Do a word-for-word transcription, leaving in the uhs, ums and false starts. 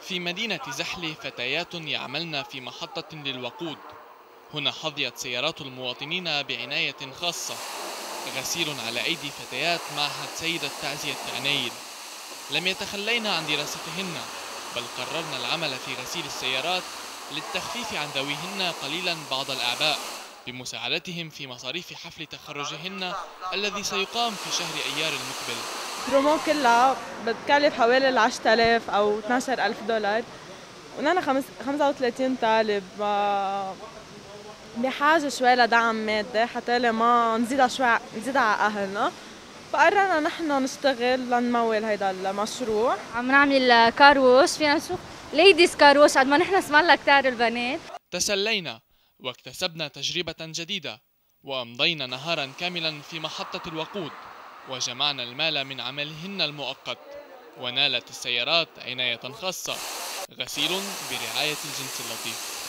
في مدينة زحلة فتيات يعملن في محطة للوقود. هنا حظيت سيارات المواطنين بعناية خاصة. غسيل على أيدي فتيات معهد سيدة تعزية عنايل. لم يتخلين عن دراستهن، بل قررن العمل في غسيل السيارات للتخفيف عن ذويهن قليلا بعض الأعباء، بمساعدتهم في مصاريف حفل تخرجهن الذي سيقام في شهر أيار المقبل. برومو كلها بتكلف حوالي ال عشرة آلاف أو اثناشر ألف دولار، ونحن خمسة وثلاثين طالب بحاجة شوي لدعم مادي حتى ما نزيدها شوي نزيدها على أهلنا، فقررنا نحن نشتغل لنمول هيدا المشروع. عم نعمل كاروش، فينا نشوف ليديز كاروش قد ما نحن اسمعنا كتار البنات. تسلينا واكتسبنا تجربة جديدة، وأمضينا نهارا كاملا في محطة الوقود، وجمعنا المال من عملهن المؤقت، ونالت السيارات عناية خاصة. غسيل برعاية الجنس اللطيف.